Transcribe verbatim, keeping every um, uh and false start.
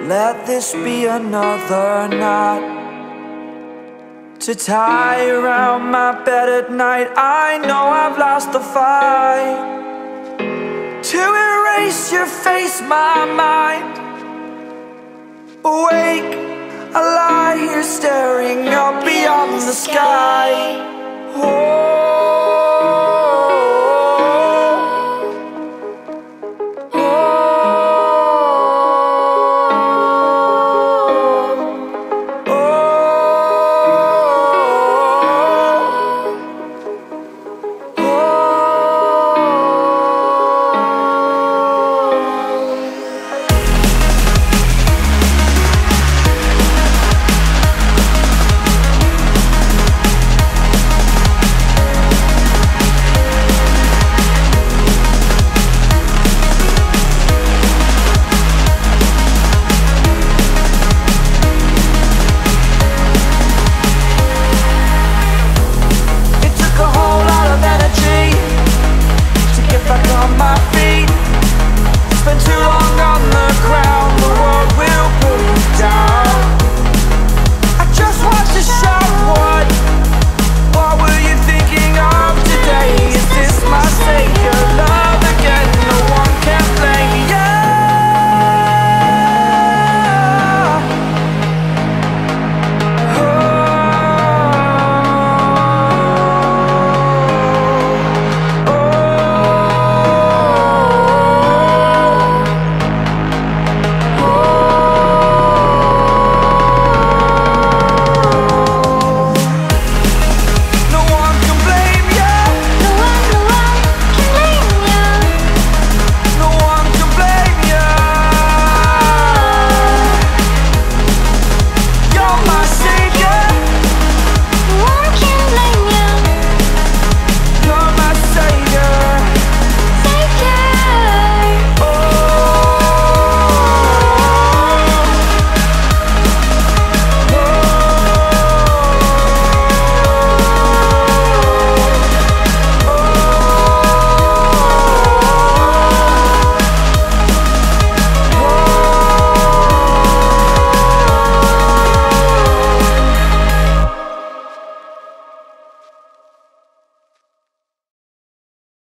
let this be another knot to tie around my bed at night. I know I've lost the fight to erase your face, my mind. Awake, I lie here staring up beyond the sky. Oh,